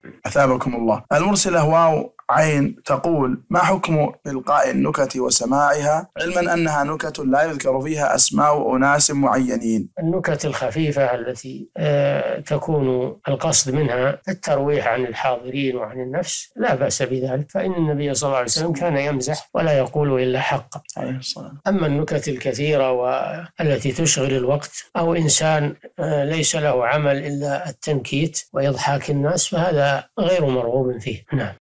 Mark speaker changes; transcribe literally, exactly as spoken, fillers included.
Speaker 1: أثابكم الله. المرسلة واو عين تقول: ما حكم إلقاء النكت وسماعها، علما أنها نكت لا يذكر فيها أسماء أناس معينين؟
Speaker 2: النكت الخفيفة التي آه تكون القصد منها الترويح عن الحاضرين وعن النفس لا بأس بذلك، فإن النبي صلى الله عليه وسلم كان يمزح ولا يقول إلا حقا. أما النكت الكثيرة والتي تشغل الوقت أو إنسان آه ليس له عمل إلا التنكيت وإضحاك الناس فهذا غير مرغوب فيه. نعم.